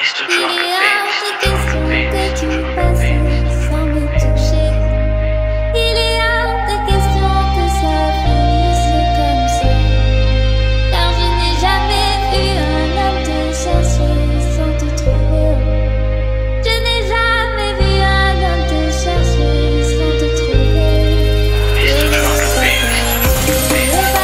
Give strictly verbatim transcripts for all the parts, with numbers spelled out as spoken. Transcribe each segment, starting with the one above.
Mister Il Drunk est Face, hors de Drunk question Face, que tu Drunk passes Face, sans me Drunk Face. toucher. Il est hors de question que ça finisse comme ça. Car je n'ai jamais vu un homme te chercher sans te trouver. Je n'ai jamais vu un homme te chercher sans te trouver. Mister Drunk Face, Drunk Face.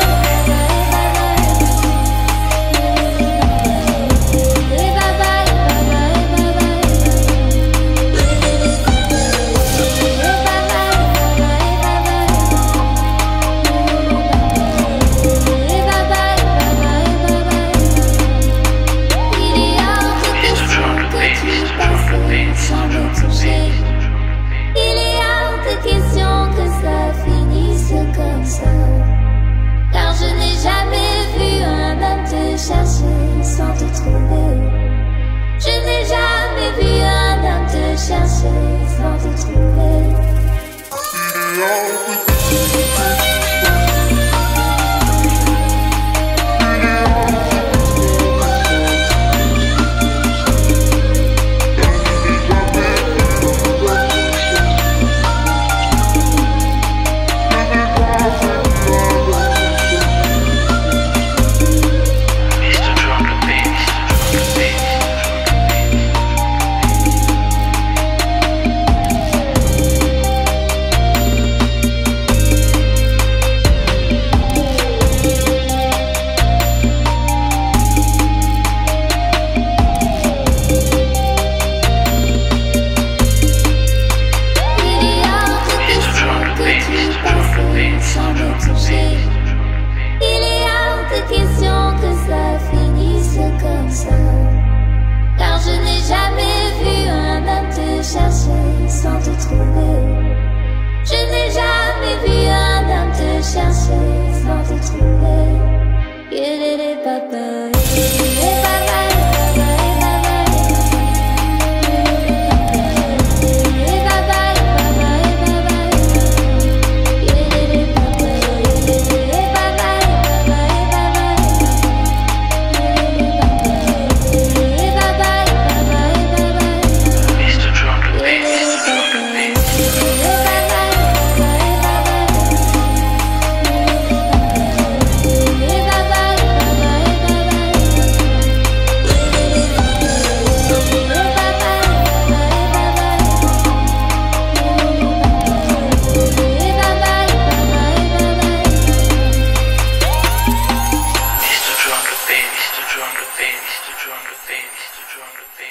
Il est hors de question que ça finisse comme ça. Car je n'ai jamais vu un homme te chercher sans te trouver. Je n'ai jamais vu un homme te chercher sans te trouver. Mister Drunk Face, Drunk Face. Il est hors de question que tu passes sans me toucher. Il est hors de question que ça finisse comme ça. Car je n'ai jamais vu un homme te chercher sans te trouver. Je n'ai jamais vu un homme te chercher sans te trouver. Il est papa, il est papa. Mister Drunk Face, Drunk Face. Mister Drunk Face, Mister Drunk Face, Mister Drunk Face, Mister Drunk Face.